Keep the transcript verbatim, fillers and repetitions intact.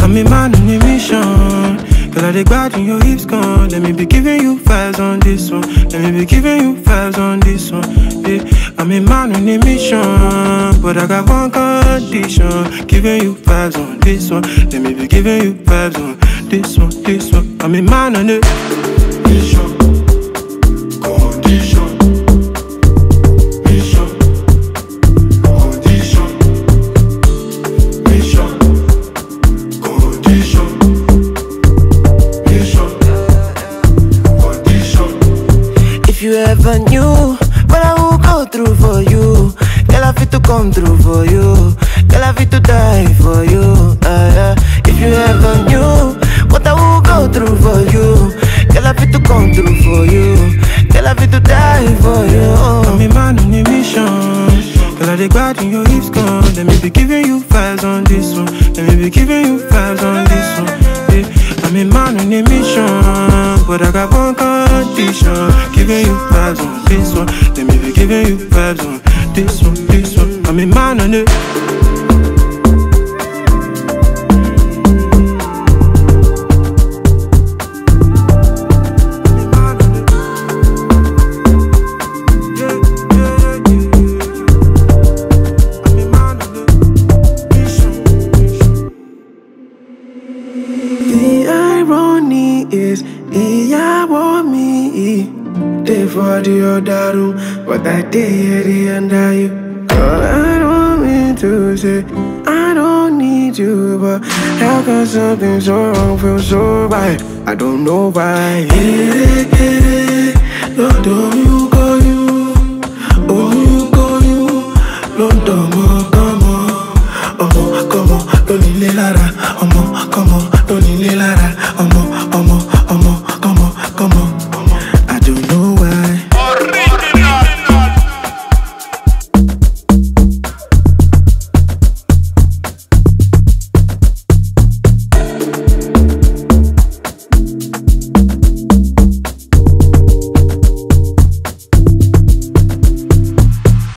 I'm a man on a mission. Girl, I dey glad in your hips gone. Let me be giving you vibes on this one. Let me be giving you vibes on this one. Yeah, I'm a man on a mission, but I got one condition. Giving you vibes on this one. Let me be giving you vibes on this one, this one. I'm a man on a mission. Condition. Mission. Condition. Mission. Condition. If you ever knew what I would go through for you, girl, I fit to come through for you. Girl, I fit to die for you. Uh, yeah. If you ever knew what I would go through for you, girl, I fit to come through for you. Girl, I fit to die for you. I'm a man on a mission. Girl, I dey glad in your hips gone. Let me be giving you vibes on this one. Let me be giving you vibes on this one. Yeah, I'm a man on a mission, but I got one condition. Giving you vibes on this one. Let me be giving you vibes on this one, this one. I'm a man on it. For the other room, but I did it under you. Girl, I don't mean to say I don't need you, but how can something so wrong feel so right? I don't know why. Get it, get it, Lord, don't you